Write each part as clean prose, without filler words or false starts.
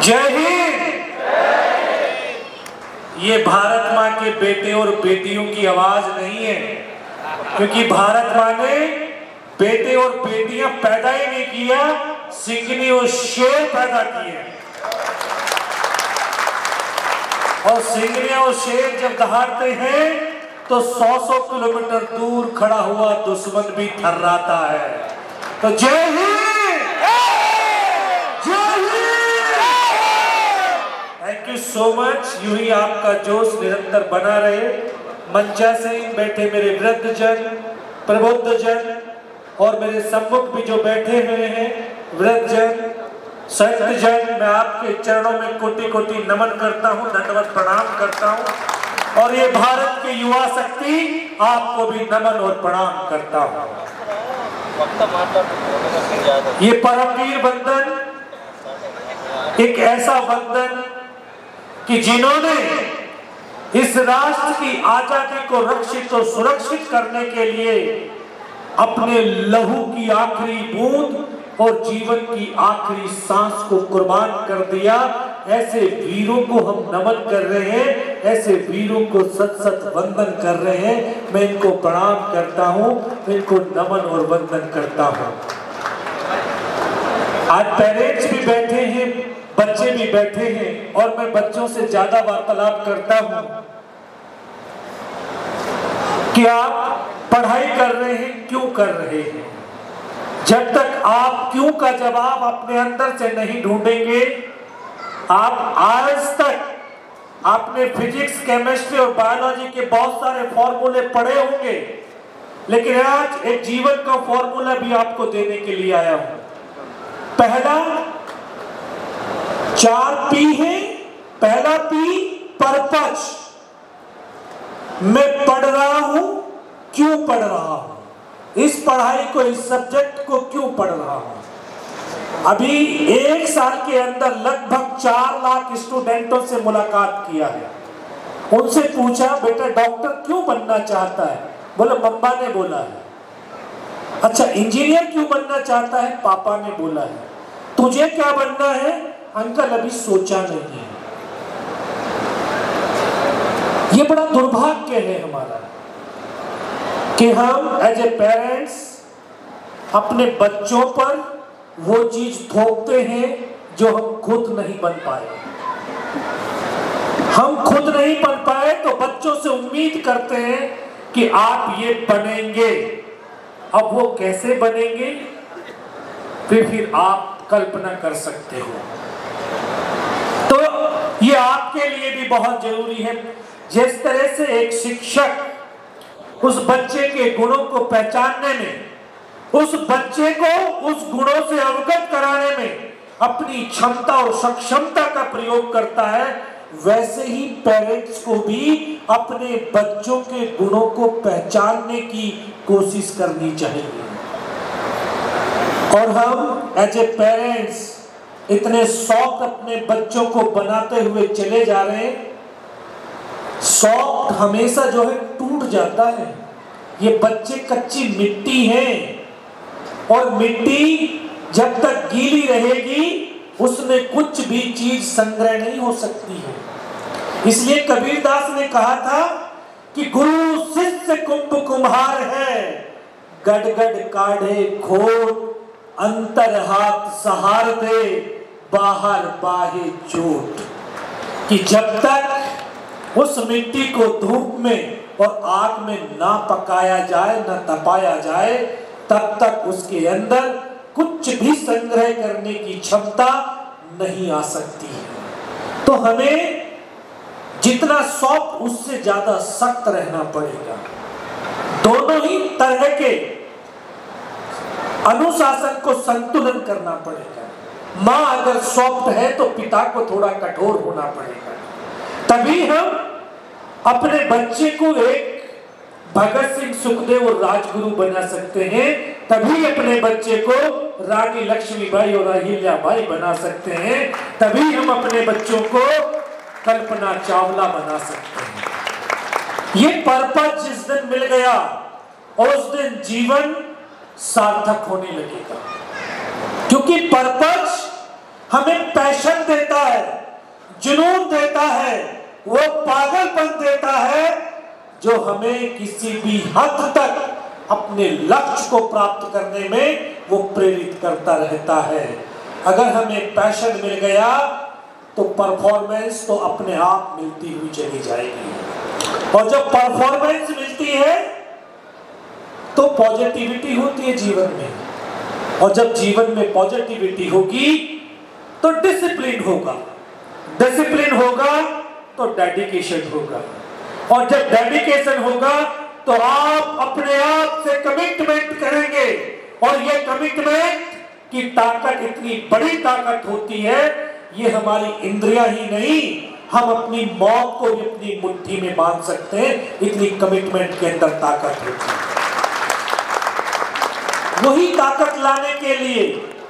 जय हिंद। ये भारत माँ के बेटे और बेटियों की आवाज नहीं है, क्योंकि भारत माँ ने बेटे और बेटियां पैदा ही नहीं किया, सिंघनी और शेर पैदा किए। और सिंघनी और शेर जब दहाड़ते हैं तो 100-100 किलोमीटर दूर खड़ा हुआ दुश्मन भी थर्राता है। तो जय हिंद, जय Hind. Thank you so much. यूं ही आपका जोश निरंतर बना रहे। मंचा से बैठे मेरे वृद्धजन, प्रबुद्धजन और मेरे सम्मुख भी जो बैठे हुए हैं वृद्धजन, संतजन, मैं आपके चरणों में कोटि कोटि नमन करता हूं, दंडवत प्रणाम करता हूं। और ये भारत की युवा शक्ति आपको भी नमन और प्रणाम करता हूं। ये परमवीर वंदन एक ऐसा वंदन कि जिन्होंने इस राष्ट्र की आजादी को रक्षित और सुरक्षित करने के लिए अपने लहू की आखिरी बूंद और जीवन की आखिरी सांस को कुर्बान कर दिया, ऐसे वीरों को हम नमन कर रहे हैं, ऐसे वीरों को सत सत वंदन कर रहे हैं। मैं इनको प्रणाम करता हूं, इनको नमन और वंदन करता हूं। आज पेरेंट्स भी बैठे हैं, बच्चे भी बैठे हैं और मैं बच्चों से ज्यादा वार्तालाप करता हूं कि आप पढ़ाई कर रहे हैं, क्यों कर रहे हैं। जब तक आप क्यों का जवाब अपने अंदर से नहीं ढूंढेंगे, आप आज तक आपने फिजिक्स, केमिस्ट्री और बायोलॉजी के बहुत सारे फॉर्मूले पढ़े होंगे, लेकिन आज एक जीवन का फॉर्मूला भी आपको देने के लिए आया हूं। पहला 4 P है। पहला P पर्पज, मैं पढ़ रहा हूं, क्यों पढ़ रहा हूं, इस पढ़ाई को, इस सब्जेक्ट को क्यों पढ़ रहा हूं। अभी 1 साल के अंदर लगभग 4 लाख स्टूडेंटों से मुलाकात किया है। उनसे पूछा, बेटा डॉक्टर क्यों बनना चाहता है? बोला मम्मा ने बोला है। अच्छा, इंजीनियर क्यों बनना चाहता है? पापा ने बोला है। तुझे क्या बनना है? अंकल अभी सोचा नहीं है। ये बड़ा दुर्भाग्य है हमारा कि हम एज ए पेरेंट्स अपने बच्चों पर वो चीज थोपते हैं जो हम खुद नहीं बन पाए। हम खुद नहीं बन पाए तो बच्चों से उम्मीद करते हैं कि आप ये बनेंगे। अब वो कैसे बनेंगे फिर आप कल्पना कर सकते हो। तो ये आपके लिए भी बहुत जरूरी है। जिस तरह से एक शिक्षक उस बच्चे के गुणों को पहचानने में, उस बच्चे को उस गुणों से अवगत कराने में अपनी क्षमता और सक्षमता का प्रयोग करता है, वैसे ही पेरेंट्स को भी अपने बच्चों के गुणों को पहचानने की कोशिश करनी चाहिए। और हम एज ए पेरेंट्स इतने शौक अपने बच्चों को बनाते हुए चले जा रहे हैं, शौक हमेशा जो है टूट जाता है। ये बच्चे कच्ची मिट्टी हैं और मिट्टी जब तक गीली रहेगी उसमें कुछ भी चीज संग्रह नहीं हो सकती है। इसलिए कबीरदास ने कहा था कि गुरु शिष्य कुंभ कुम्हार है, गड़गड़ काढ़े खोट, अंतर हाथ सहार दे, बाहर बाहे चोट। कि जब तक उस मिट्टी को धूप में और आग में ना पकाया जाए, ना तपाया जाए, तब तक उसके अंदर कुछ भी संग्रह करने की क्षमता नहीं आ सकती है। तो हमें जितना सॉफ्ट उससे ज्यादा सख्त रहना पड़ेगा। दोनों ही तरह के अनुशासन को संतुलन करना पड़ेगा। माँ अगर सॉफ्ट है तो पिता को थोड़ा कठोर होना पड़ेगा, तभी हम अपने बच्चे को एक भगत सिंह, सुखदेव और राजगुरु बना सकते हैं। तभी अपने बच्चे को रानी लक्ष्मीबाई और अहिल्याबाई बना सकते हैं। तभी हम अपने बच्चों को कल्पना चावला बना सकते हैं। ये पर्पस जिस दिन मिल गया उस दिन जीवन सार्थक होने लगेगा, क्योंकि पर्पस हमें पैशन देता है, जुनून देता है, वो पागलपन देता है जो हमें किसी भी हद तक अपने लक्ष्य को प्राप्त करने में वो प्रेरित करता रहता है। अगर हमें पैशन मिल गया तो परफॉर्मेंस तो अपने आप मिलती हुई चली जाएगी, और जब परफॉर्मेंस मिलती है तो पॉजिटिविटी होती है जीवन में, और जब जीवन में पॉजिटिविटी होगी तो डिसिप्लिन होगा, डिसिप्लिन होगा तो डेडिकेशन होगा, और जब डेडिकेशन होगा तो आप अपने आप से कमिटमेंट करेंगे, और ये कमिटमेंट की ताकत इतनी बड़ी ताकत होती है, ये हमारी इंद्रियां ही नहीं, हम अपनी मौत को भी अपनी मुट्ठी में बांध सकते हैं, इतनी कमिटमेंट के अंदर ताकत होती है। वही ताकत लाने के लिए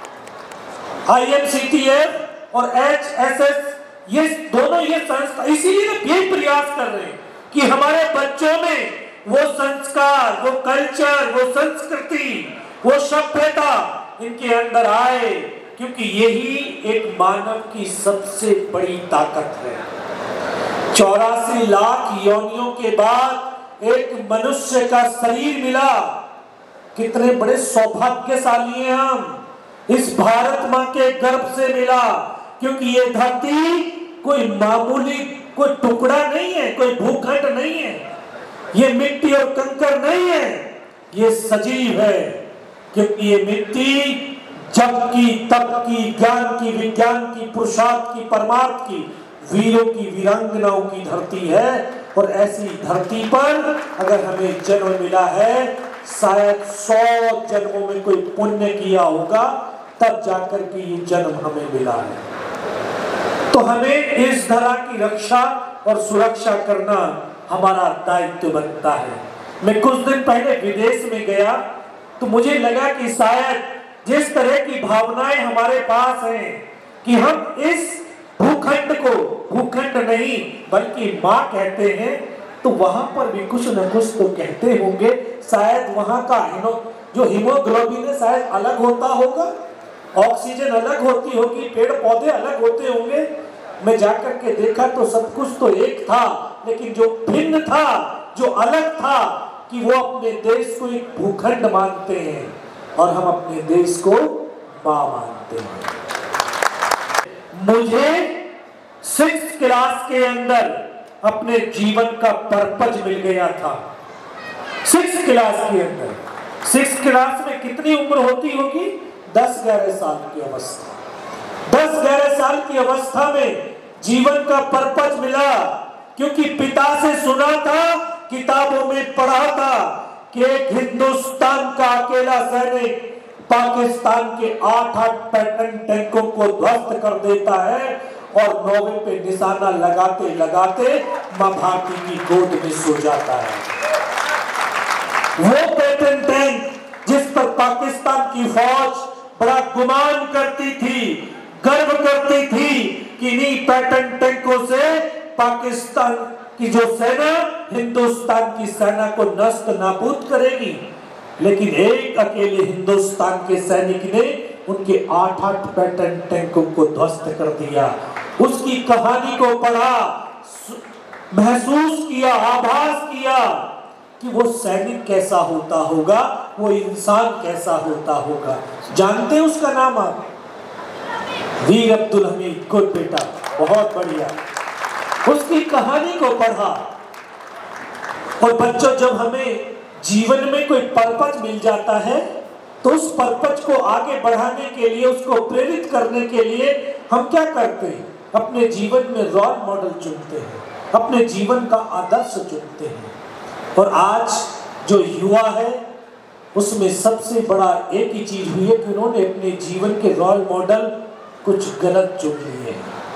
IMCTF और HSS ये दोनों ये संस्था इसीलिए ये प्रयास कर रहे हैं कि हमारे बच्चों में वो संस्कार, वो कल्चर, वो संस्कृति, वो सभ्यता इनके अंदर आए, क्योंकि यही एक मानव की सबसे बड़ी ताकत है। 84 लाख योनियों के बाद एक मनुष्य का शरीर मिला। कितने बड़े सौभाग्यशाली हैं हम, इस भारत मां के गर्भ से मिला, क्योंकि ये धरती कोई मामूली कोई टुकड़ा नहीं है, कोई भूखंड नहीं है, ये मिट्टी और कंकर नहीं है, ये सजीव है, क्योंकि ये मिट्टी जब की, तब की, ज्ञान की, विज्ञान की, पुरुषार्थ की, परमार्थ की, वीरों की, वीरांगनाओं की धरती है। और ऐसी धरती पर अगर हमें जन्म मिला है, शायद 100 जन्मों में कोई पुण्य किया होगा, तब जाकर के ये जन्म हमें मिला है। तो हमें इस धरा की रक्षा और सुरक्षा करना हमारा दायित्व बनता है। मैं कुछ दिन पहले विदेश में गया तो मुझे लगा कि शायद जिस तरह की भावनाएं हमारे पास हैं कि हम इस भूखंड को भूखंड नहीं बल्कि माँ कहते हैं, तो वहां पर भी कुछ न कुछ तो कहते होंगे। शायद वहां का जो हीमोग्लोबिन है शायद अलग होता होगा, ऑक्सीजन अलग होती होगी, पेड़ पौधे अलग होते होंगे। मैं जाकर के देखा तो सब कुछ तो एक था, लेकिन जो भिन्न था, जो अलग था, कि वो अपने देश को एक भूखंड मानते हैं और हम अपने देश को मां मानते हैं। मुझे 6th क्लास के अंदर अपने जीवन का पर्पज मिल गया था। 6th क्लास के अंदर, 6th क्लास में कितनी उम्र होती होगी? 10-11 साल की अवस्था। 10-11 साल की अवस्था में जीवन का पर्पज मिला, क्योंकि पिता से सुना था, किताबों में पढ़ा था कि एक हिंदुस्तान का अकेला सैनिक पाकिस्तान के 8-8 पैटर्न टैंकों को ध्वस्त कर देता है, और 9वें पे निशाना लगाते लगाते मां भारती की गोद में सो जाता है। वो पैटर्न टैंक जिस पर पाकिस्तान की फौज बड़ा गुमान करती थी, गर्व करती थी कि इन्हीं पैटर्न टैंकों से पाकिस्तान की जो सेना हिंदुस्तान की सेना को नष्ट नाबूद करेगी, लेकिन एक अकेले हिंदुस्तान के सैनिक ने उनके 8-8 पैटर्न टैंकों को ध्वस्त कर दिया। उसकी कहानी को पढ़ा, महसूस किया, आभास किया कि वो सैनिक कैसा होता होगा, वो इंसान कैसा होता होगा। जानते हैं उसका नाम आप? वीर अब्दुल हमीद। गुड बेटा, बहुत बढ़िया। उसकी कहानी को पढ़ा। और बच्चों, जब हमें जीवन में कोई पर्पज मिल जाता है तो उस पर्पज को आगे बढ़ाने के लिए, उसको प्रेरित करने के लिए हम क्या करते हैं? अपने जीवन में रोल मॉडल चुनते हैं, अपने जीवन का आदर्श चुनते हैं। और आज जो युवा है उसमें सबसे बड़ा एक ही चीज हुई है कि उन्होंने अपने जीवन के रोल मॉडल कुछ गलत चुन लिए।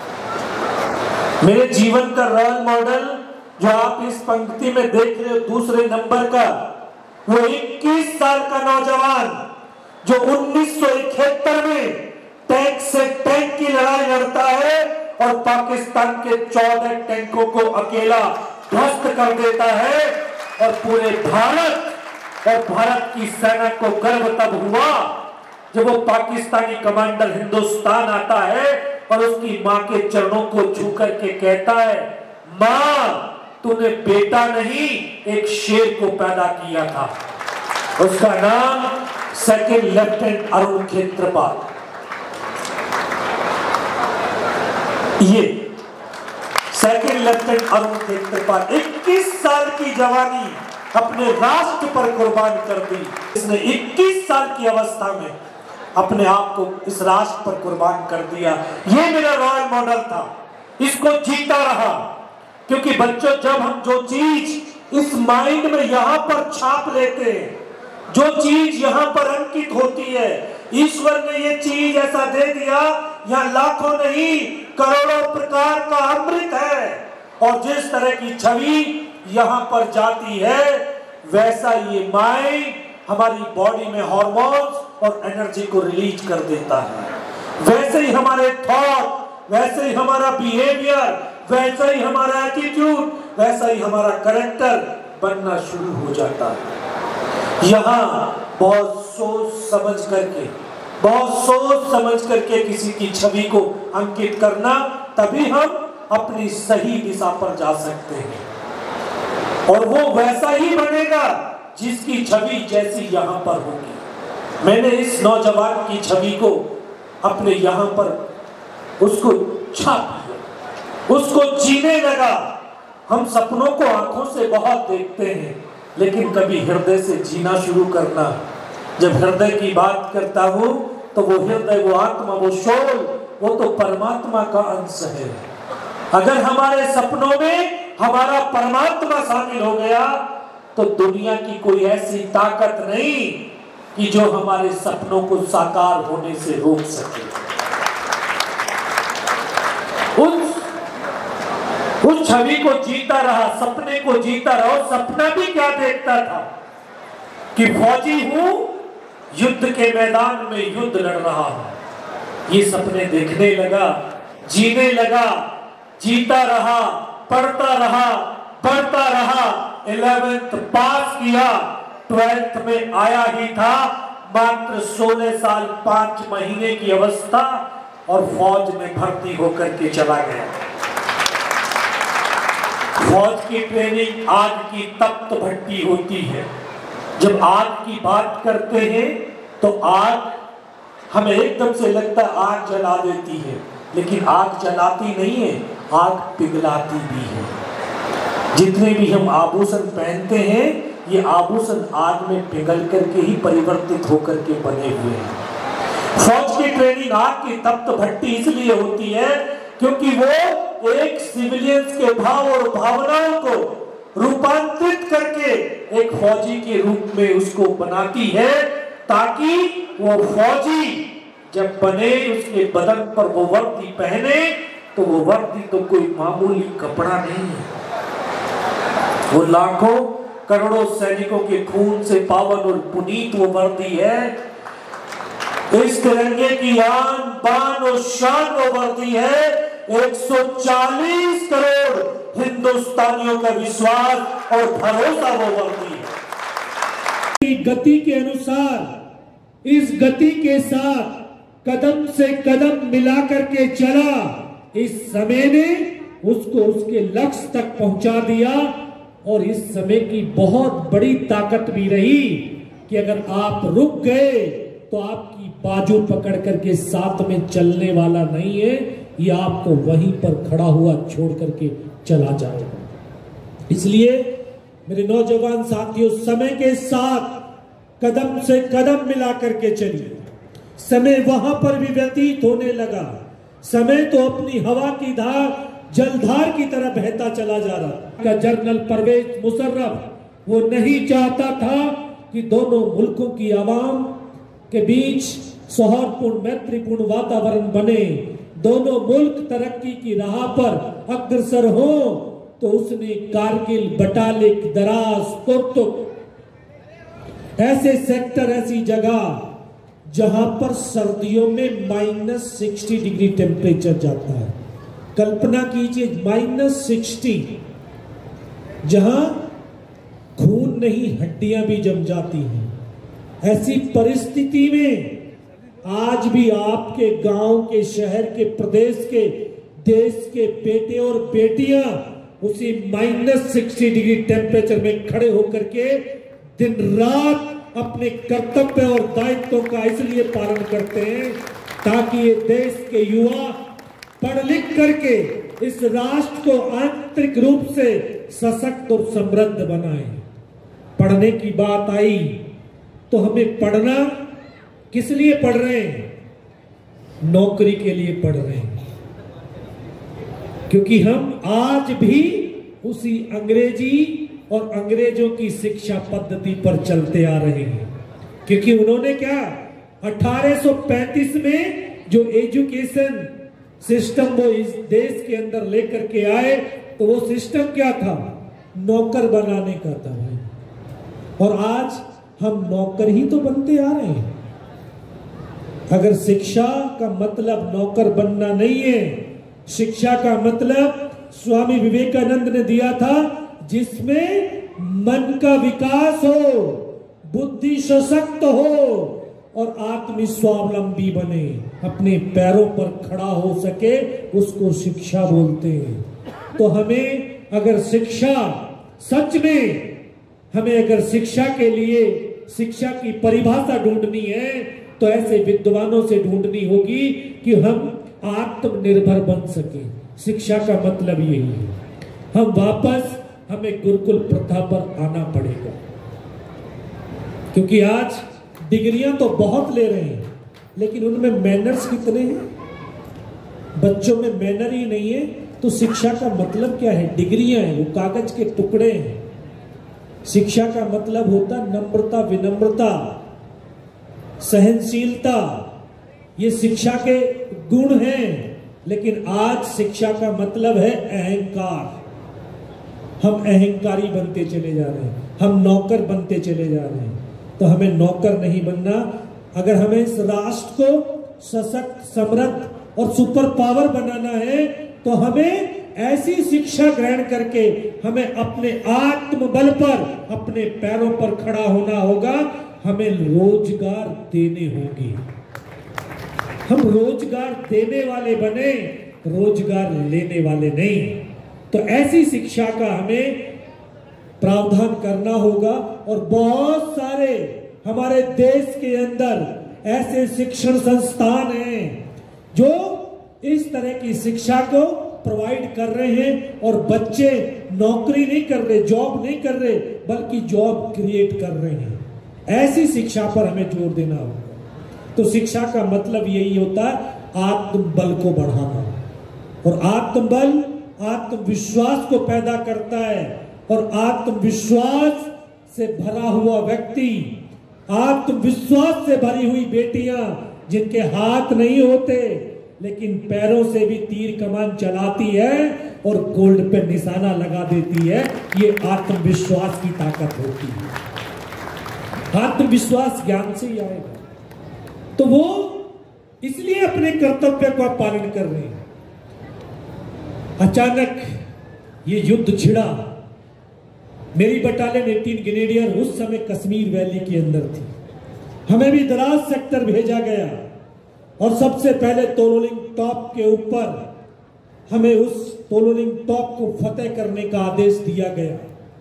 मेरे जीवन का रोल मॉडल जो आप इस पंक्ति में देख रहे हो, दूसरे नंबर का, वो 21 साल का नौजवान जो 1971 में टैंक से टैंक की लड़ाई लड़ता है और पाकिस्तान के 14 टैंकों को अकेला ध्वस्त कर देता है, और पूरे भारत और भारत की सेना को गर्व तब हुआ जब वो पाकिस्तानी कमांडर हिंदुस्तान आता है और उसकी माँ के चरणों को छू करके कहता है, माँ तूने बेटा नहीं एक शेर को पैदा किया था। उसका नाम सेकंड लेफ्टिनेंट अरुण खेत्रपाल। ये सेकंड लेफ्टिनेंट अरुण खेत्रपाल 21 साल की जवानी अपने राष्ट्र पर कुर्बान कर दी। इसने 21 साल की अवस्था में अपने आप को इस राष्ट्र पर कुर्बान कर दिया। ये मेरा रॉयल मॉडल था, इसको जीता रहा। क्योंकि बच्चों, जब हम जो चीज इस माइंड में यहां पर छाप लेते हैं, जो चीज यहां पर अंकित होती है, ईश्वर ने ये चीज ऐसा दे दिया, यहाँ लाखों नहीं करोड़ों प्रकार का अमृत है, और जिस तरह की छवि यहाँ पर जाती है वैसा ये माइंड हमारी बॉडी में हार्मोन्स और एनर्जी को रिलीज कर देता है। वैसे ही हमारे थॉट, वैसे ही हमारा बिहेवियर, वैसा ही हमारा एटीट्यूड, वैसा ही हमारा कैरेक्टर बनना शुरू हो जाता है। यहाँ बहुत सोच समझ करके किसी की छवि को अंकित करना, तभी हम अपनी सही दिशा पर जा सकते हैं। और वो वैसा ही बनेगा जिसकी छवि जैसी यहाँ पर होगी। मैंने इस नौजवान की छवि को अपने यहाँ पर उसको छाप लिया, उसको जीने लगा। हम सपनों को आंखों से बहुत देखते हैं, लेकिन कभी हृदय से जीना शुरू करना। जब हृदय की बात करता हूँ तो वो हृदय, वो आत्मा, वो सोल, वो तो परमात्मा का अंश है। अगर हमारे सपनों में हमारा परमात्मा शामिल हो गया तो दुनिया की कोई ऐसी ताकत नहीं कि जो हमारे सपनों को साकार होने से रोक सके। उस छवि को जीता रहा, सपने को जीता रहा। और सपना भी क्या देखता था कि फौजी हूं, युद्ध के मैदान में युद्ध लड़ रहा हूं। ये सपने देखने लगा, जीने लगा, जीता रहा, पढ़ता रहा, बढ़ता रहा। 11th पास किया, 12th में आया ही था, मात्र 16 साल 5 महीने की अवस्था, और फौज में भर्ती होकर के चला गया। फौज की ट्रेनिंग आग की तप्त भट्टी होती है। जब आग की बात करते हैं तो आग हमें एकदम से लगता है आग जला देती है, लेकिन आग जलाती नहीं है, आग पिघलाती भी है। जितने भी हम आभूषण पहनते हैं, ये आभूषण आग में पिघल करके ही परिवर्तित होकर के बने हुए हैं। फौज की ट्रेनिंग आग की तप्त भट्टी इसलिए होती है क्योंकि वो एक सिविलियंस के भाव और भावनाओं को रूपांतरित करके एक फौजी के रूप में उसको बनाती है, ताकि वो फौजी जब बने, उसके बदन पर वो वर्दी पहने तो वो वर्दी तो कोई मामूली कपड़ा नहीं है। वो लाखों करोड़ों सैनिकों के खून से पावन और पुनीत वो वर्दी है। इस तिरंगे की आन बान और शान वो वर्दी है। 140 करोड़ हिंदुस्तानियों का विश्वास और भरोसा वो वर्दी है। गति के अनुसार, इस गति के साथ कदम से कदम मिला करके चला। इस समय ने उसको उसके लक्ष्य तक पहुंचा दिया। और इस समय की बहुत बड़ी ताकत भी रही कि अगर आप रुक गए तो आपकी बाजू पकड़ करके साथ में चलने वाला नहीं है, ये आपको वहीं पर खड़ा हुआ छोड़ करके चला जाएगा। इसलिए मेरे नौजवान साथियों, समय के साथ कदम से कदम मिला करके चलिए। समय वहां पर भी व्यतीत होने लगा। समय तो अपनी हवा की धार, जलधार की तरह बहता चला जा रहा का। जनरल परवेज मुशर्रफ वो नहीं चाहता था कि दोनों मुल्कों की आवाम के बीच सौहार्दपूर्ण मैत्रीपूर्ण वातावरण बने, दोनों मुल्क तरक्की की राह पर अग्रसर हो। तो उसने कारगिल, बटालिक, दराज, तुर्तुक ऐसे सेक्टर, ऐसी जगह जहां पर सर्दियों में -60 डिग्री टेम्परेचर जाता है। कल्पना कीजिए -60, जहां खून नहीं हड्डियां भी जम जाती हैं। ऐसी परिस्थिति में आज भी आपके गांव के, शहर के, प्रदेश के, देश के बेटे और बेटियां उसी -60 डिग्री टेम्परेचर में खड़े होकर के दिन रात अपने कर्तव्य और दायित्वों का इसलिए पालन करते हैं ताकि ये देश के युवा पढ़ लिख करके इस राष्ट्र को आंतरिक रूप से सशक्त और समृद्ध बनाए। पढ़ने की बात आई तो हमें पढ़ना किस लिए पढ़ रहे हैं? नौकरी के लिए पढ़ रहे हैं, क्योंकि हम आज भी उसी अंग्रेजी और अंग्रेजों की शिक्षा पद्धति पर चलते आ रहे हैं। क्योंकि उन्होंने क्या 1835 में जो एजुकेशन सिस्टम वो इस देश के अंदर लेकर के आए तो वो सिस्टम क्या था? नौकर बनाने का था भाई। और आज हम नौकर ही तो बनते आ रहे हैं। अगर शिक्षा का मतलब नौकर बनना नहीं है, शिक्षा का मतलब स्वामी विवेकानंद ने दिया था जिसमें मन का विकास हो, बुद्धि सशक्त हो और आत्म स्वावलंबी बने, अपने पैरों पर खड़ा हो सके, उसको शिक्षा बोलते हैं। तो हमें अगर शिक्षा सच में हमें अगर शिक्षा के लिए शिक्षा की परिभाषा ढूंढनी है तो ऐसे विद्वानों से ढूंढनी होगी कि हम आत्मनिर्भर बन सके। शिक्षा का मतलब यही है। हम वापस हमें गुरुकुल प्रथा पर आना पड़ेगा, क्योंकि आज डिग्रियां तो बहुत ले रहे हैं लेकिन उनमें मैनर्स कितने हैं? बच्चों में मैनर ही नहीं है तो शिक्षा का मतलब क्या है? डिग्रियां हैं, वो कागज के टुकड़े हैं। शिक्षा का मतलब होता नम्रता, विनम्रता, सहनशीलता, ये शिक्षा के गुण हैं। लेकिन आज शिक्षा का मतलब है अहंकार। हम अहंकारी बनते चले जा रहे हैं, हम नौकर बनते चले जा रहे हैं। तो हमें नौकर नहीं बनना। अगर हमें इस राष्ट्र को सशक्त, समृद्ध और सुपर पावर बनाना है तो हमें ऐसी शिक्षा ग्रहण करके हमें अपने आत्मबल पर, अपने पैरों पर खड़ा होना होगा। हमें रोजगार देने होंगे। हम रोजगार देने वाले बने, रोजगार लेने वाले नहीं। तो ऐसी शिक्षा का हमें प्रावधान करना होगा। और बहुत सारे हमारे देश के अंदर ऐसे शिक्षण संस्थान हैं जो इस तरह की शिक्षा को प्रोवाइड कर रहे हैं और बच्चे नौकरी नहीं कर रहे, जॉब नहीं कर रहे, बल्कि जॉब क्रिएट कर रहे हैं। ऐसी शिक्षा पर हमें जोर देना होगा। तो शिक्षा का मतलब यही होता है आत्मबल को बढ़ाना। और आत्मबल आत्मविश्वास को पैदा करता है। और आत्मविश्वास से भरा हुआ व्यक्ति, आत्मविश्वास से भरी हुई बेटियां जिनके हाथ नहीं होते लेकिन पैरों से भी तीर कमान चलाती है और गोल्ड पे निशाना लगा देती है, ये आत्मविश्वास की ताकत होती है। आत्मविश्वास ज्ञान से ही आएगा। तो वो इसलिए अपने कर्तव्य का पालन कर रहे हैं। अचानक ये युद्ध छिड़ा। मेरी बटालियन 18 ग्रेनेडियर उस समय कश्मीर वैली के अंदर थी। हमें भी द्रास सेक्टर भेजा गया और सबसे पहले तोलोलिंग टॉप के ऊपर हमें उस तोलोलिंग टॉप को फतेह करने का आदेश दिया गया।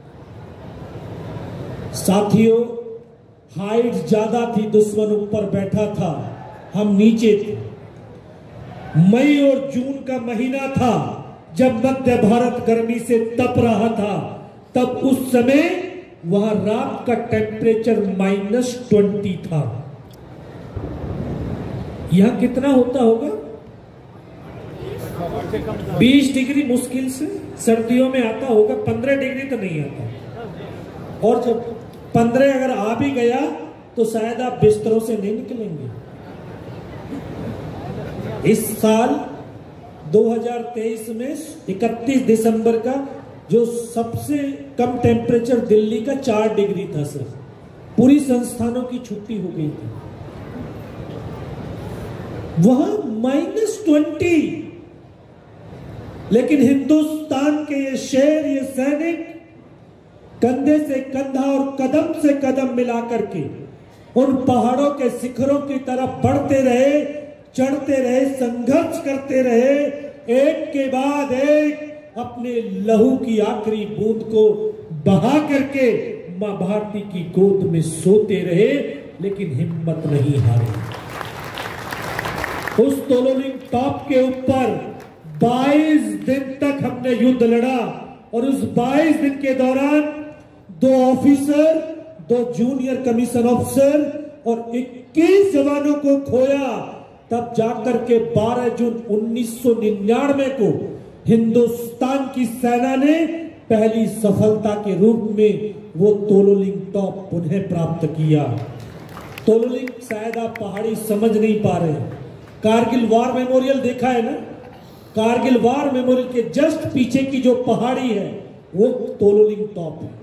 साथियों, हाइट ज्यादा थी, दुश्मन ऊपर बैठा था, हम नीचे थे। मई और जून का महीना था जब मध्य भारत गर्मी से तप रहा था। तब उस समय वहां रात का टेम्परेचर -20 था। यहां कितना होता होगा? 20 डिग्री मुश्किल से सर्दियों में आता होगा, 15 डिग्री तो नहीं आता। और जब 15 अगर आ भी गया तो शायद आप बिस्तरों से नहीं निकलेंगे। इस साल 2023 में 31 दिसंबर का जो सबसे कम टेम्परेचर दिल्ली का 4 डिग्री था सर। पूरी संस्थानों की छुट्टी हो गई थी। वहां -20, लेकिन हिंदुस्तान के ये शेर, ये सैनिक कंधे से कंधा और कदम से कदम मिलाकर के उन पहाड़ों के शिखरों की तरफ बढ़ते रहे, चढ़ते रहे, संघर्ष करते रहे, एक के बाद एक अपने लहू की आखिरी बूंद को बहा करके मां भारती की गोद में सोते रहे, लेकिन हिम्मत नहीं हारे। उस तोलोलिंग टॉप के ऊपर 22 दिन तक हमने युद्ध लड़ा और उस 22 दिन के दौरान 2 ऑफिसर, 2 जूनियर कमीशन ऑफिसर और 21 जवानों को खोया। तब जाकर के 12 जून 1999 को हिंदुस्तान की सेना ने पहली सफलता के रूप में वो तोलोलिंग टॉप पुनः प्राप्त किया। तोलोलिंग शायद आप पहाड़ी समझ नहीं पा रहे। कारगिल वार मेमोरियल देखा है ना? कारगिल वार मेमोरियल के जस्ट पीछे की जो पहाड़ी है वो तोलोलिंग टॉप है।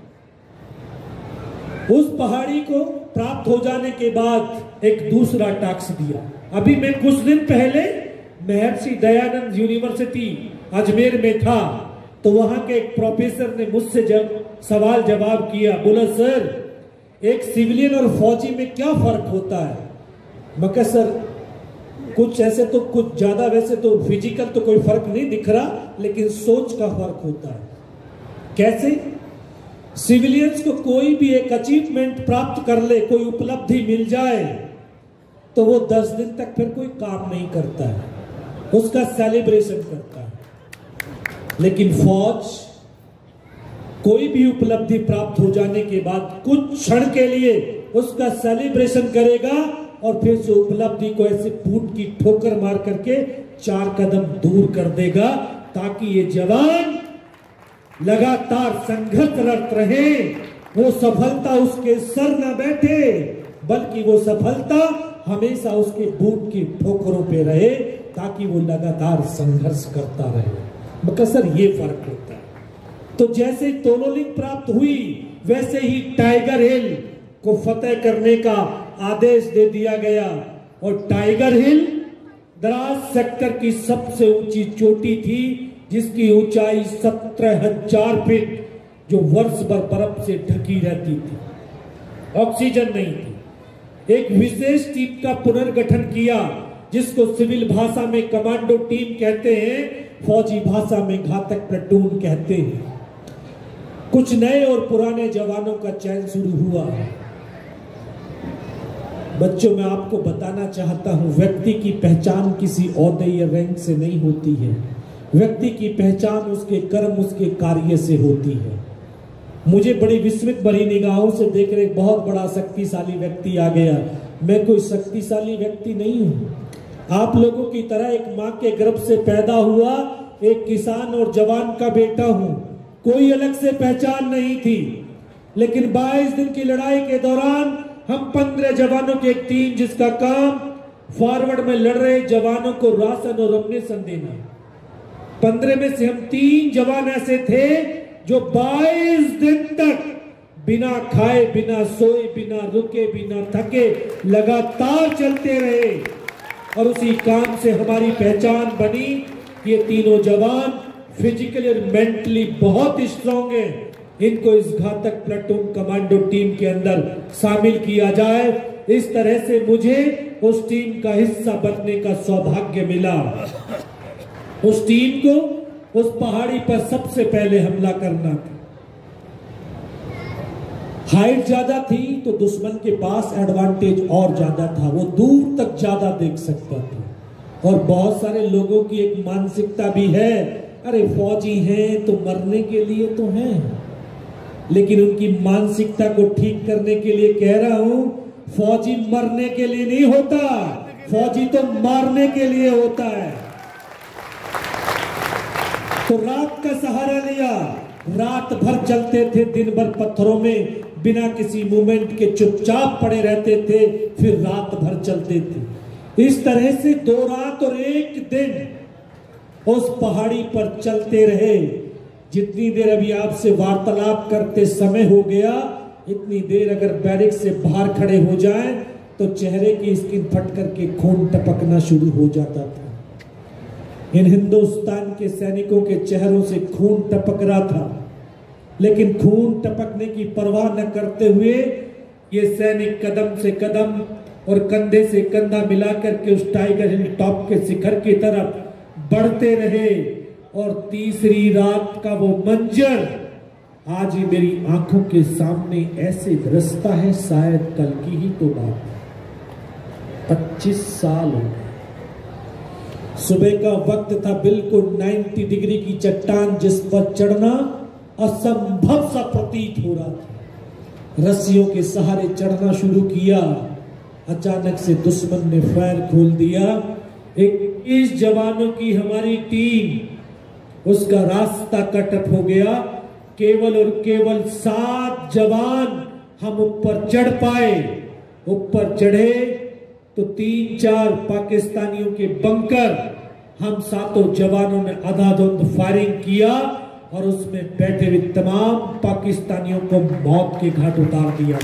उस पहाड़ी को प्राप्त हो जाने के बाद एक दूसरा टास्क दिया। अभी मैं कुछ दिन पहले महर्षि दयानंद यूनिवर्सिटी अजमेर में था, तो वहां के एक प्रोफेसर ने मुझसे जब सवाल जवाब किया, बोला सर एक सिविलियन और फौजी में क्या फर्क होता है? मैं कहा सर कुछ ऐसे तो कुछ ज्यादा, वैसे तो फिजिकल तो कोई फर्क नहीं दिख रहा, लेकिन सोच का फर्क होता है। कैसे? सिविलियंस को कोई भी एक अचीवमेंट प्राप्त कर ले, कोई उपलब्धि मिल जाए, तो वो 10 दिन तक फिर कोई काम नहीं करता है, उसका सेलिब्रेशन करता है। लेकिन फौज कोई भी उपलब्धि प्राप्त हो जाने के बाद कुछ क्षण के लिए उसका सेलिब्रेशन करेगा और फिर से उपलब्धि को ऐसे फूट की ठोकर मार करके 4 कदम दूर कर देगा, ताकि ये जवान लगातार संघर्षरत रहे। वो सफलता उसके सर न बैठे, बल्कि वो सफलता हमेशा उसके बूट की ठोकरों पे रहे, ताकि वो लगातार संघर्ष करता रहे। मगर सर ये फर्क होता है। तो जैसे तोलोलिंग प्राप्त हुई, वैसे ही टाइगर हिल को फतेह करने का आदेश दे दिया गया। और टाइगर हिल द्रास सेक्टर की सबसे ऊंची चोटी थी, जिसकी ऊंचाई 17,000 फीट, जो वर्ष भर बर्फ से ढकी रहती थी, ऑक्सीजन नहीं थी। एक विशेष टीम का पुनर्गठन किया, जिसको सिविल भाषा में कमांडो टीम कहते हैं, फौजी भाषा में घातक प्लेटून कहते हैं। कुछ नए और पुराने जवानों का चयन शुरू हुआ। बच्चों, मैं आपको बताना चाहता हूं, व्यक्ति की पहचान किसी ओहदे या रैंक से नहीं होती है। व्यक्ति की पहचान उसके कर्म, उसके कार्य से होती है। मुझे बड़ी विस्मित भरी निगाहों से देख रहे बहुत बड़ा शक्तिशाली व्यक्ति आ गया। मैं कोई शक्तिशाली व्यक्ति नहीं हूं। आप लोगों की तरह एक मां के गर्भ से पैदा हुआ एक किसान और जवान का बेटा हूं। कोई अलग से पहचान नहीं थी। लेकिन 22 दिन की लड़ाई के दौरान हम 15 जवानों की एक टीम, जिसका काम फॉरवर्ड में लड़ रहे जवानों को राशन और अम्नेशन देना। 15 में से हम 3 जवान ऐसे थे जो 22 दिन तक बिना खाए, बिना सोए, बिना रुके, बिना थके लगातार चलते रहे। और उसी काम से हमारी पहचान बनी। ये तीनों जवान फिजिकली और मेंटली बहुत स्ट्रांग हैं। इनको इस घातक प्लेटून कमांडो टीम के अंदर शामिल किया जाए। इस तरह से मुझे उस टीम का हिस्सा बनने का सौभाग्य मिला। उस टीम को उस पहाड़ी पर सबसे पहले हमला करना था। हाइट ज्यादा थी तो दुश्मन के पास एडवांटेज और ज्यादा था, वो दूर तक ज्यादा देख सकता था। और बहुत सारे लोगों की एक मानसिकता भी है, अरे फौजी हैं तो मरने के लिए तो हैं। लेकिन उनकी मानसिकता को ठीक करने के लिए कह रहा हूं, फौजी मरने के लिए नहीं होता, फौजी तो मारने के लिए होता है। तो रात का सहारा लिया, रात भर चलते थे, दिन भर पत्थरों में बिना किसी मूवमेंट के चुपचाप पड़े रहते थे, फिर रात भर चलते थे। इस तरह से 2 रात और 1 दिन उस पहाड़ी पर चलते रहे। जितनी देर अभी आपसे वार्तालाप करते समय हो गया, इतनी देर अगर बैरिक से बाहर खड़े हो जाएं तो चेहरे की स्किन फट करके खून टपकना शुरू हो जाता था। इन हिंदुस्तान के सैनिकों के चेहरों से खून टपक रहा था, लेकिन खून टपकने की परवाह न करते हुए ये सैनिक कदम से कदम और कंधे से कंधा मिलाकर के उस टाइगर हिल टॉप के शिखर की तरफ बढ़ते रहे। और तीसरी रात का वो मंजर आज ही मेरी आंखों के सामने ऐसे दृश्यता है, शायद कल की ही तो बात है। 25 साल हो गए। सुबह का वक्त था, बिल्कुल 90 डिग्री की चट्टान जिस पर चढ़ना असंभव सा प्रतीत हो रहा था। रस्सियों के सहारे चढ़ना शुरू किया। अचानक से दुश्मन ने फायर खोल दिया। 21 जवानों की हमारी टीम, उसका रास्ता कट ऑफ हो गया। केवल और केवल 7 जवान हम ऊपर चढ़ पाए। ऊपर चढ़े तो 3-4 पाकिस्तानियों के बंकर, हम 7 जवानों ने अंधाधुंध फायरिंग किया और उसमें बैठे हुए तमाम पाकिस्तानियों को मौत के घाट उतार दिया।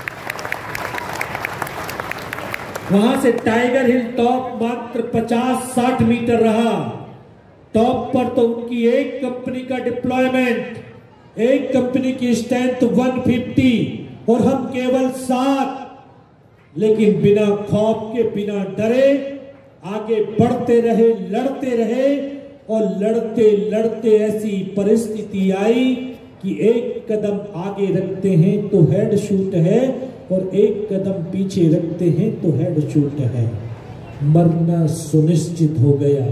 वहां से टाइगर हिल टॉप मात्र 50-60 मीटर रहा। टॉप पर तो उनकी एक कंपनी का डिप्लॉयमेंट, एक कंपनी की स्ट्रेंथ 150 और हम केवल 7। लेकिन बिना खौफ के, बिना डरे आगे बढ़ते रहे, लड़ते रहे। और लड़ते लड़ते ऐसी परिस्थिति आई कि एक कदम आगे रखते हैं तो हेड शूट है और एक कदम पीछे रखते हैं तो हेड शूट है। मरना सुनिश्चित हो गया।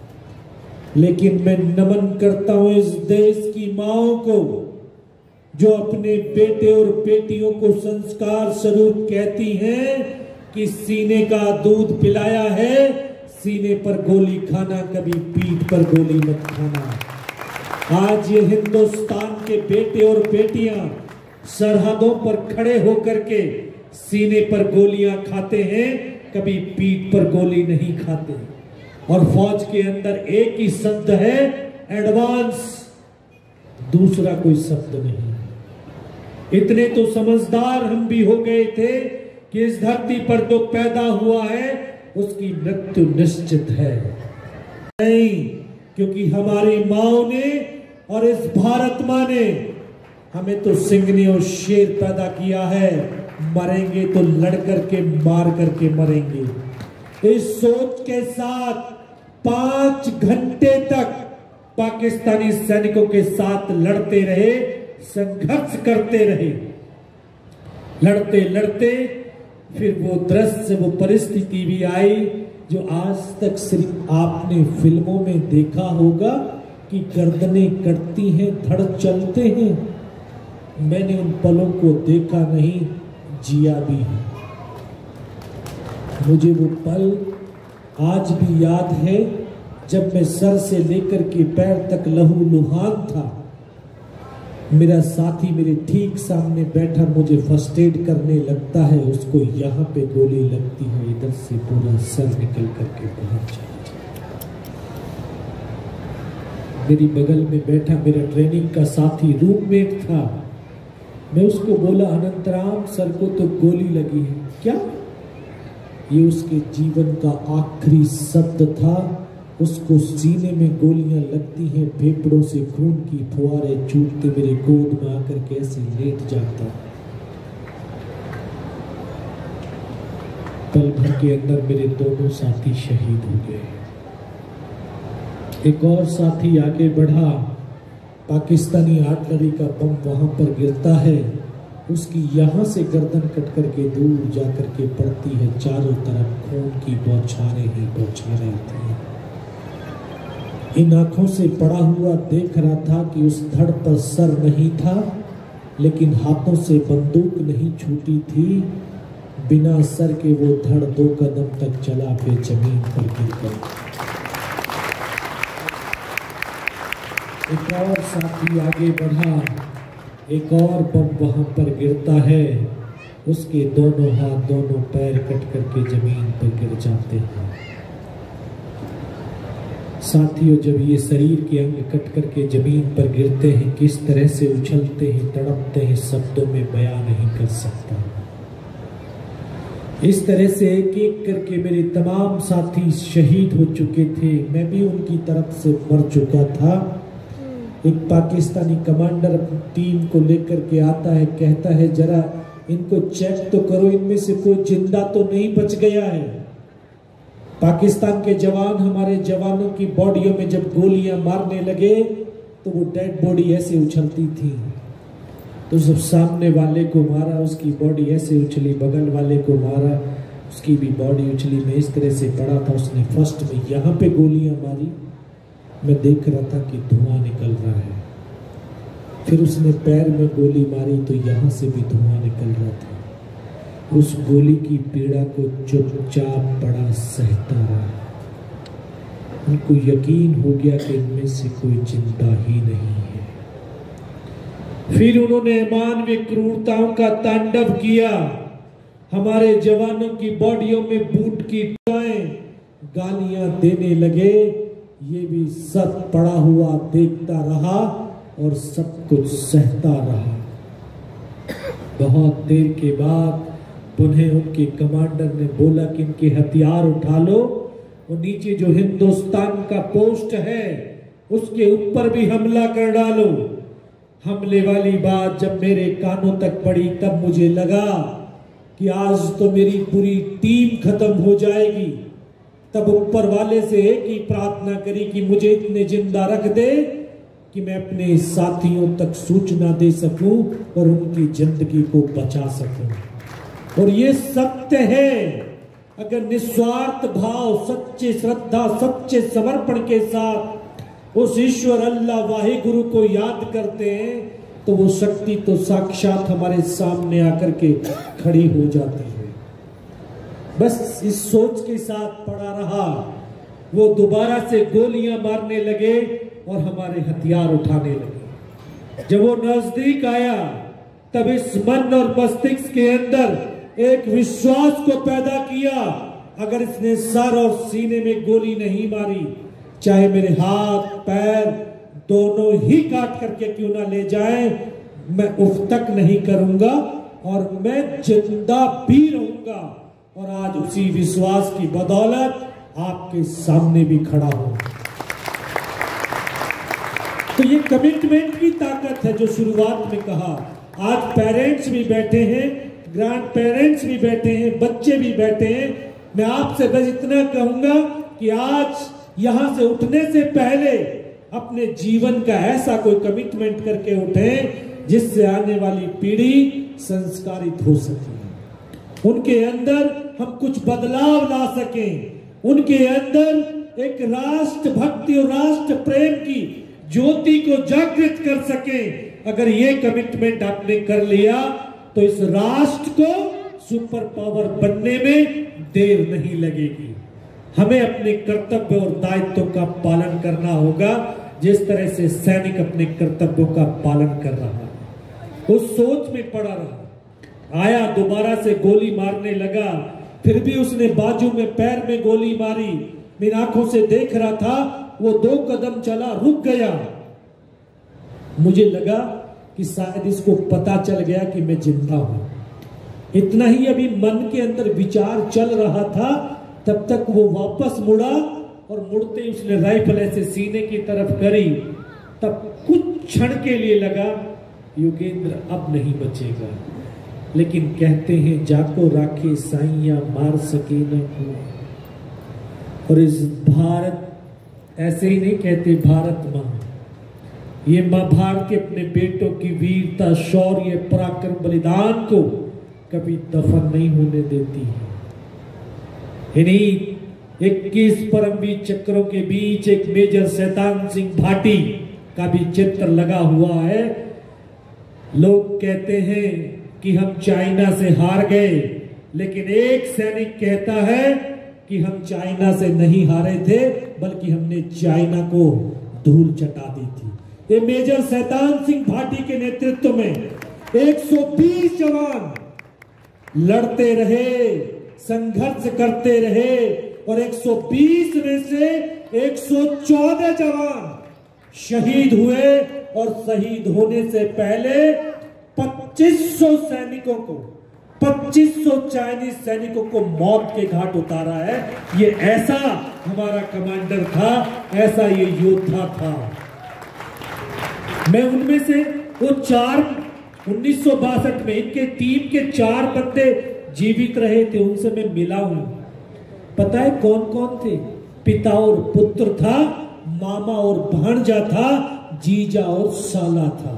लेकिन मैं नमन करता हूं इस देश की माओं को जो अपने बेटे और बेटियों को संस्कार स्वरूप कहती हैं कि सीने का दूध पिलाया है, सीने पर गोली खाना, कभी पीठ पर गोली मत खाना। आज ये हिंदुस्तान के बेटे और बेटियां सरहदों पर खड़े होकर के सीने पर गोलियां खाते हैं, कभी पीठ पर गोली नहीं खाते। और फौज के अंदर एक ही शब्द है, एडवांस, दूसरा कोई शब्द नहीं। इतने तो समझदार हम भी हो गए थे कि इस धरती पर जो पैदा हुआ है उसकी मृत्यु निश्चित है। नहीं, क्योंकि हमारी माओ ने और इस भारत मां ने हमें तो सिंगनी और शेर पैदा किया है। मरेंगे तो लड़ करके, मार करके मरेंगे। इस सोच के साथ 5 घंटे तक पाकिस्तानी सैनिकों के साथ लड़ते रहे, संघर्ष करते रहे। लड़ते लड़ते फिर वो दृश्य, वो परिस्थिति भी आई जो आज तक सिर्फ आपने फिल्मों में देखा होगा कि गर्दनें कटती हैं, धड़ चलते हैं। मैंने उन पलों को देखा नहीं, जिया भी है। मुझे वो पल आज भी याद है जब मैं सर से लेकर के पैर तक लहूलुहान था। मेरा साथी मेरे ठीक सामने बैठा मुझे फर्स्ट एड करने लगता है, उसको यहाँ पे गोली लगती है, इधर से पूरा सर निकल करके पहुंच जाता। मेरी बगल में बैठा मेरा ट्रेनिंग का साथी रूममेट था। मैं उसको बोला, अनंतराम सर को तो गोली लगी है। क्या? ये उसके जीवन का आखिरी शब्द था। उसको सीने में गोलियां लगती हैं, फेफड़ों से खून की फुहारे छूटते मेरे गोद में आकर के ऐसे लेट जाता। पल भर के अंदर मेरे दोनों साथी शहीद हो गए। एक और साथी आगे बढ़ा, पाकिस्तानी आर्टिलरी का बम वहां पर गिरता है, उसकी यहां से गर्दन कट करके दूर जाकर के पड़ती है। चारों तरफ खून की बौछारें ही बौछारें थी। इन आंखों से पड़ा हुआ देख रहा था कि उस धड़ पर सर नहीं था, लेकिन हाथों से बंदूक नहीं छूटी थी। बिना सर के वो धड़ 2 कदम तक चला, फिर जमीन पर गिर गया। एक और साथी आगे बढ़ा, एक और बम वहां पर गिरता है, उसके दोनों हाथ दोनों पैर कट करके जमीन पर गिर जाते हैं। साथियों, जब ये शरीर के अंग कट करके जमीन पर गिरते हैं, किस तरह से उछलते हैं, तड़पते हैं, शब्दों में बयां नहीं कर सकता। इस तरह से एक एक करके मेरे तमाम साथी शहीद हो चुके थे। मैं भी उनकी तरफ से मर चुका था। एक पाकिस्तानी कमांडर अपनी टीम को लेकर के आता है, कहता है जरा इनको चेक तो करो, इनमें से कोई जिंदा तो नहीं बच गया है। पाकिस्तान के जवान हमारे जवानों की बॉडियों में जब गोलियां मारने लगे तो वो डेड बॉडी ऐसे उछलती थी, तो जब सामने वाले को मारा उसकी बॉडी ऐसे उछली, बगल वाले को मारा उसकी भी बॉडी उछली। मैं इस तरह से पड़ा था, उसने फर्स्ट में यहाँ पे गोलियां मारी, मैं देख रहा था कि धुआं निकल रहा है। फिर उसने पैर में गोली मारी तो यहाँ से भी धुआं निकल रहा था। उस गोली की पीड़ा को चुपचाप पड़ा सहता रहा। उनको यकीन हो गया कि इनमें से कोई जिंदा ही नहीं है। फिर उन्होंने अमानवीय क्रूरताओं का तांडव किया। हमारे जवानों की बॉडियों में बूट की गालियां देने लगे। ये भी सब पड़ा हुआ देखता रहा और सब कुछ सहता रहा। बहुत देर के बाद उन्हें उनके कमांडर ने बोला कि इनके हथियार उठा लो और नीचे जो हिंदुस्तान का पोस्ट है उसके ऊपर भी हमला कर डालो। हमले वाली बात जब मेरे कानों तक पड़ी तब मुझे लगा कि आज तो मेरी पूरी टीम खत्म हो जाएगी। तब ऊपर वाले से एक ही प्रार्थना करी कि मुझे इतने जिंदा रख दे कि मैं अपने साथियों तक सूचना दे सकूं और उनकी जिंदगी को बचा सकूं। और ये सत्य है, अगर निस्वार्थ भाव, सच्चे श्रद्धा, सच्चे समर्पण के साथ उस ईश्वर अल्लाह वाहिगुरु को याद करते हैं तो वो शक्ति तो साक्षात हमारे सामने आकर के खड़ी हो जाती है। बस इस सोच के साथ पड़ा रहा। वो दोबारा से गोलियां मारने लगे और हमारे हथियार उठाने लगे। जब वो नजदीक आया तब इस मन और मस्तिष्क के अंदर एक विश्वास को पैदा किया, अगर इसने सर और सीने में गोली नहीं मारी, चाहे मेरे हाथ पैर दोनों ही काट करके क्यों ना ले जाए, मैं उफ तक नहीं करूंगा और मैं जिंदा भी रहूंगा। और आज उसी विश्वास की बदौलत आपके सामने भी खड़ा हूं। तो ये कमिटमेंट की ताकत है जो शुरुआत में कहा। आज पेरेंट्स भी बैठे हैं, ग्रैंड पेरेंट्स भी बैठे हैं, बच्चे भी बैठे हैं। मैं आपसे बस इतना कहूंगा कि आज यहां से उठने से पहले अपने जीवन का ऐसा कोई कमिटमेंट करके उठें जिससे आने वाली पीढ़ी संस्कारित हो सके, उनके अंदर हम कुछ बदलाव ला सकें, उनके अंदर एक राष्ट्र भक्ति और राष्ट्र प्रेम की ज्योति को जागृत कर सकें। अगर ये कमिटमेंट आपने कर लिया तो इस राष्ट्र को सुपर पावर बनने में देर नहीं लगेगी। हमें अपने कर्तव्य और दायित्व का पालन करना होगा जिस तरह से सैनिक अपने कर्तव्यों का पालन कर रहा है। उस सोच में पड़ा रहा। आया, दोबारा से गोली मारने लगा, फिर भी उसने बाजू में पैर में गोली मारी। मेरी आंखों से देख रहा था, वो 2 कदम चला, रुक गया। मुझे लगा कि शायद इसको पता चल गया कि मैं जिंदा हूं। इतना ही अभी मन के अंदर विचार चल रहा था, तब तक वो वापस मुड़ा और मुड़ते ही उसने राइफल ऐसे सीने की तरफ करी। तब कुछ क्षण के लिए लगा योगेंद्र अब नहीं बचेगा, लेकिन कहते हैं जाको राखे साइया मार सके न कोई। और इस भारत, ऐसे ही नहीं कहते भारत मां, ये मां भारत के अपने बेटों की वीरता, शौर्य, पराक्रम, बलिदान को कभी दफन नहीं होने देती है। इन्हीं 21 परमवीर चक्रों के बीच एक मेजर शैतान सिंह भाटी का भी चित्र लगा हुआ है। लोग कहते हैं कि हम चाइना से हार गए, लेकिन एक सैनिक कहता है कि हम चाइना से नहीं हारे थे, बल्कि हमने चाइना को धूल चटा दी थी। ये मेजर शैतान सिंह भाटी के नेतृत्व में 120 जवान लड़ते रहे, संघर्ष करते रहे और 120 में से 114 जवान शहीद हुए। और शहीद होने से पहले 2500 सैनिकों को, 2500 चाइनीज सैनिकों को मौत के घाट उतारा है। ये ऐसा हमारा कमांडर था, ऐसा ये योद्धा था। मैं उनमें से वो 4 1962 में इनके टीम के 4 बंदे जीवित रहे थे, उनसे मैं मिला हूं। पता है कौन कौन थे? पिता और पुत्र था, मामा और भांजा था, जीजा और साला था।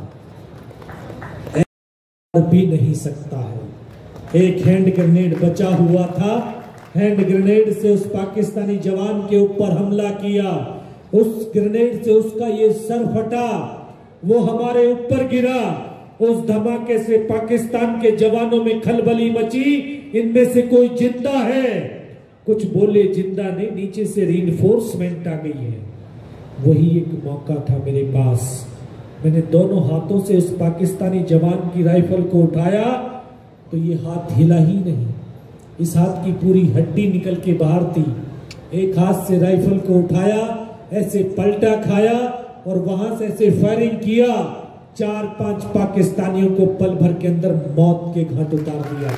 भी नहीं सकता है। एक हैंड ग्रेनेड बचा हुआ था, हैंड ग्रेनेड से उस पाकिस्तानी जवान के ऊपर हमला किया, उस ग्रेनेड से उसका ये सर फटा, वो हमारे ऊपर गिरा। उस धमाके से पाकिस्तान के जवानों में खलबली मची, इनमें से कोई जिंदा है? कुछ बोले जिंदा नहीं, नीचे से रीइंफोर्समेंट आ गई है। वही एक मौका था मेरे पास, मैंने दोनों हाथों से उस पाकिस्तानी जवान की राइफल को उठाया तो ये हाथ हिला ही नहीं, इस हाथ की पूरी हड्डी निकल के बाहर थी। एक हाथ से राइफल को उठाया, ऐसे पलटा खाया और वहां से ऐसे फायरिंग किया, 4-5 पाकिस्तानियों को पल भर के अंदर मौत के घाट उतार दिया।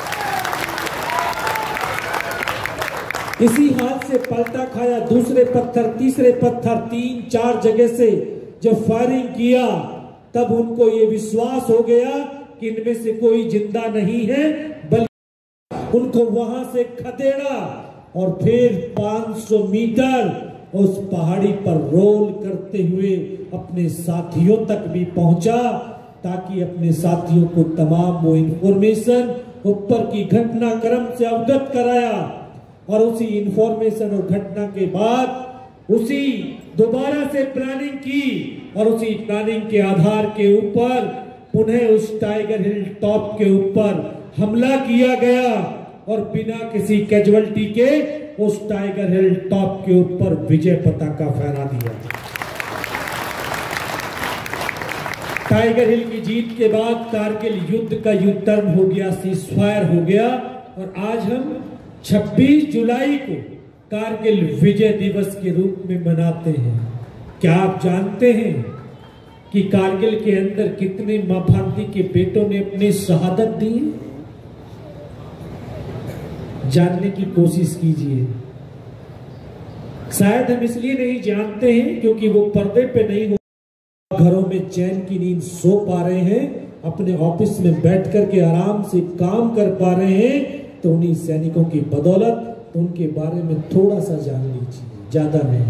इसी हाथ से पलटा खाया, दूसरे पत्थर, तीसरे पत्थर, 3-4 जगह से जब फायरिंग किया तब उनको ये विश्वास हो गया कि इनमें से कोई जिंदा नहीं है, बल्कि उनको वहां से खदेड़ा और फिर 500 मीटर उस पहाड़ी पर रोल करते हुए अपने साथियों तक भी पहुंचा, ताकि अपने साथियों को तमाम वो इंफॉर्मेशन ऊपर की घटनाक्रम से अवगत कराया। और उसी इंफॉर्मेशन और घटना के बाद उसी दोबारा से प्लानिंग की और उसी प्लानिंग के आधार के ऊपर पुनः उस टाइगर हिल टॉप के ऊपर हमला किया गया और बिना किसी कैजुअल्टी के उस टाइगर हिल टॉप के ऊपर विजय पताका फहरा दिया। टाइगर हिल की जीत के बाद कारगिल युद्ध का यू टर्न हो गया, सीजफायर हो गया और आज हम 26 जुलाई को कारगिल विजय दिवस के रूप में मनाते हैं। क्या आप जानते हैं कि कारगिल के अंदर कितने मां भारती के बेटों ने अपनी शहादत दी? जानने की कोशिश कीजिए। शायद हम इसलिए नहीं जानते हैं क्योंकि वो पर्दे पे नहीं हो, घरों में चैन की नींद सो पा रहे हैं, अपने ऑफिस में बैठ करके आराम से काम कर पा रहे हैं, तो उन्हीं सैनिकों की बदौलत उनके बारे में थोड़ा सा जान लीजिए, ज्यादा नहीं।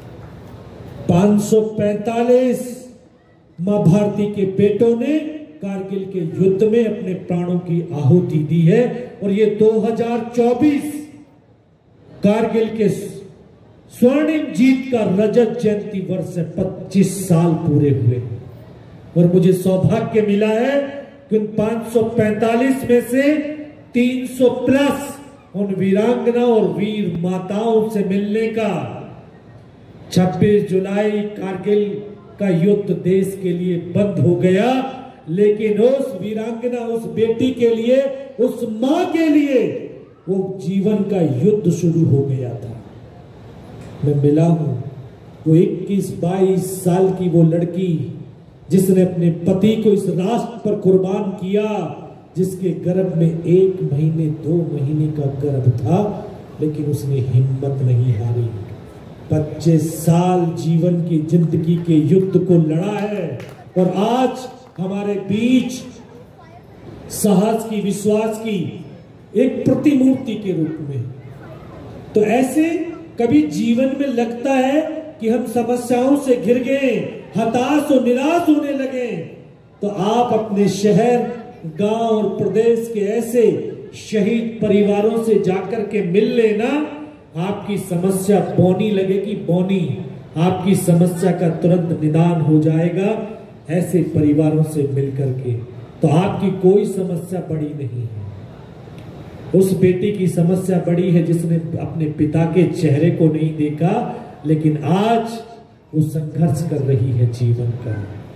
545 मां भारती के बेटों ने कारगिल के युद्ध में अपने प्राणों की आहुति दी है और ये 2024 कारगिल के स्वर्णिम जीत का रजत जयंती वर्ष है, 25 साल पूरे हुए और मुझे सौभाग्य मिला है कि उन 545 में से 300 प्लस उन वीरांगना और वीर माताओं से मिलने का। 26 जुलाई कारगिल का युद्ध देश के लिए बंद हो गया, लेकिन उस वीरांगना, उस बेटी के लिए, उस मां के लिए वो जीवन का युद्ध शुरू हो गया था। मैं मिला हूं वो 21-22 साल की वो लड़की जिसने अपने पति को इस राष्ट्र पर कुर्बान किया, जिसके गर्भ में 1 महीने 2 महीने का गर्भ था, लेकिन उसने हिम्मत नहीं हारी। 25 साल जीवन की जिंदगी के युद्ध को लड़ा है और आज हमारे बीच साहस की, विश्वास की एक प्रतिमूर्ति के रूप में। तो ऐसे कभी जीवन में लगता है कि हम समस्याओं से घिर गए, हताश और निराश होने लगे, तो आप अपने शहर, गांव और प्रदेश के ऐसे शहीद परिवारों से जाकर के मिल लेना, आपकी समस्या बौनी लगेगी, बौनी। आपकी समस्या का तुरंत निदान हो जाएगा ऐसे परिवारों से मिलकर के। तो आपकी कोई समस्या बड़ी नहीं है। उस बेटी की समस्या बड़ी है जिसने अपने पिता के चेहरे को नहीं देखा, लेकिन आज वो संघर्ष कर रही है जीवन का।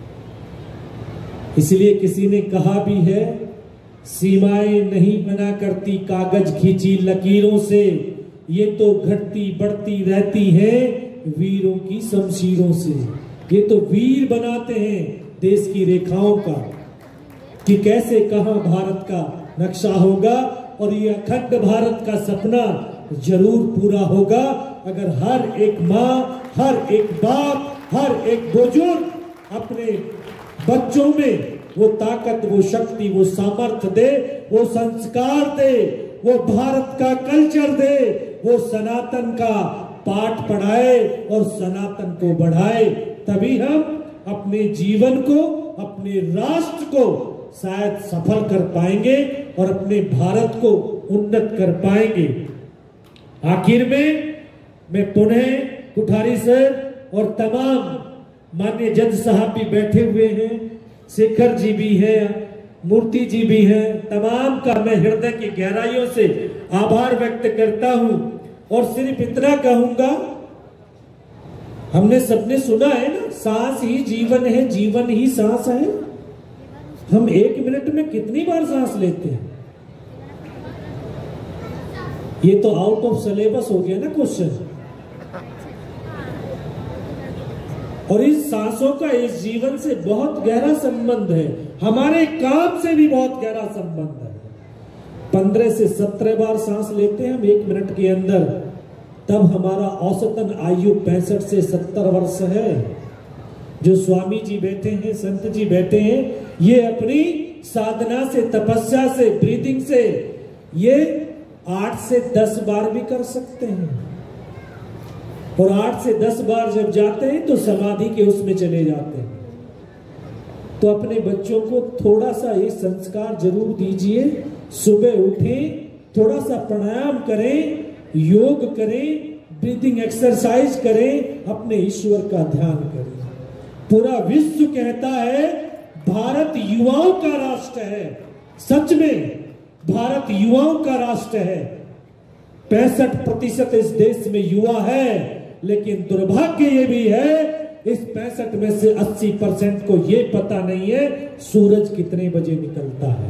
इसलिए किसी ने कहा भी है, सीमाएं नहीं बना करती कागज खींची लकीरों से, ये तो घटती बढ़ती रहती है वीरों की शमशीरों से। ये तो वीर बनाते हैं देश की रेखाओं का, कि कैसे कहां भारत का नक्शा होगा, और ये अखंड भारत का सपना जरूर पूरा होगा अगर हर एक माँ, हर एक बाप, हर एक बुजुर्ग अपने बच्चों में वो ताकत, वो शक्ति, वो सामर्थ्य दे, वो संस्कार दे, वो भारत का कल्चर दे, वो सनातन का पाठ पढ़ाए और सनातन को बढ़ाए। तभी हम अपने जीवन को, अपने राष्ट्र को शायद सफल कर पाएंगे और अपने भारत को उन्नत कर पाएंगे। आखिर में मैं पुनः कुठारी सर और तमाम माननीय जज साहब भी बैठे हुए हैं, शेखर जी भी हैं, मूर्ति जी भी हैं, तमाम का मैं हृदय की गहराइयों से आभार व्यक्त करता हूं। और सिर्फ इतना कहूंगा, हमने सबने सुना है ना, सांस ही जीवन है, जीवन ही सांस है। हम 1 मिनट में कितनी बार सांस लेते हैं? ये तो आउट ऑफ सिलेबस हो गया ना क्वेश्चन। और इस सांसों का इस जीवन से बहुत गहरा संबंध है, हमारे काम से भी बहुत गहरा संबंध है। 15 से 17 बार सांस लेते हैं हम 1 मिनट के अंदर, तब हमारा औसतन आयु 65 से 70 वर्ष है। जो स्वामी जी बैठे हैं, संत जी बैठे हैं, ये अपनी साधना से, तपस्या से, ब्रीदिंग से ये 8 से 10 बार भी कर सकते हैं। और 8 से 10 बार जब जाते हैं तो समाधि के उसमें चले जाते हैं। तो अपने बच्चों को थोड़ा सा ये संस्कार जरूर दीजिए, सुबह उठें, थोड़ा सा प्राणायाम करें, योग करें, ब्रीदिंग एक्सरसाइज करें, अपने ईश्वर का ध्यान करें। पूरा विश्व कहता है भारत युवाओं का राष्ट्र है। सच में भारत युवाओं का राष्ट्र है। 65% इस देश में युवा है, लेकिन दुर्भाग्य ये भी है इस 65 में से 80% को ये पता नहीं है सूरज कितने बजे निकलता है,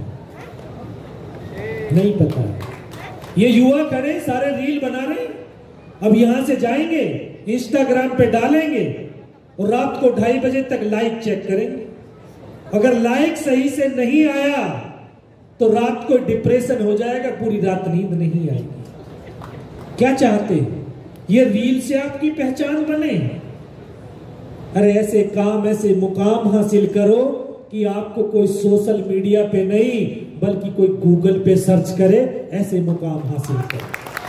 नहीं पता है। ये युवा खड़े सारे रील बना रहे, अब यहां से जाएंगे इंस्टाग्राम पे डालेंगे और रात को 2:30 बजे तक लाइक चेक करेंगे। अगर लाइक सही से नहीं आया तो रात को डिप्रेशन हो जाएगा, पूरी रात नींद नहीं आएगी। क्या चाहते हैं? ये रील से आपकी पहचान बने? अरे ऐसे काम, ऐसे मुकाम हासिल करो कि आपको कोई सोशल मीडिया पे नहीं बल्कि कोई गूगल पे सर्च करे, ऐसे मुकाम हासिल करो।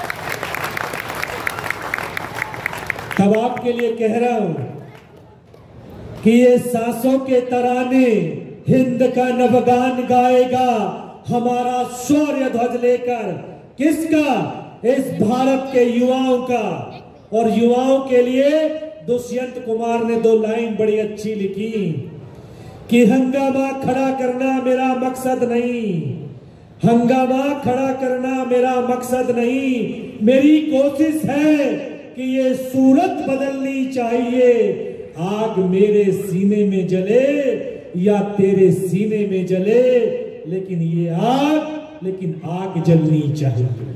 तब आपके लिए कह रहा हूं कि ये सांसों के तराने हिंद का नवगान गाएगा हमारा शौर्य ध्वज लेकर। किसका? इस भारत के युवाओं का। और युवाओं के लिए दुष्यंत कुमार ने 2 लाइन बड़ी अच्छी लिखी कि हंगामा खड़ा करना मेरा मकसद नहीं, हंगामा खड़ा करना मेरा मकसद नहीं, मेरी कोशिश है कि ये सूरत बदलनी चाहिए। आग मेरे सीने में जले या तेरे सीने में जले, लेकिन ये आग जलनी चाहिए।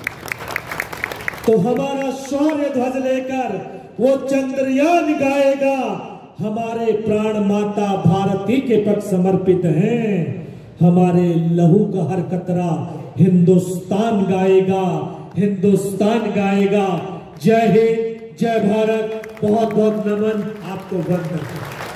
तो हमारा शौर्य ध्वज लेकर वो चंद्रयान गाएगा, हमारे प्राण माता भारती के पक्ष समर्पित हैं। हमारे लहू का हर कतरा हिंदुस्तान गाएगा, हिंदुस्तान गाएगा। जय हिंद, जय भारत। बहुत बहुत नमन, आपको वंदन।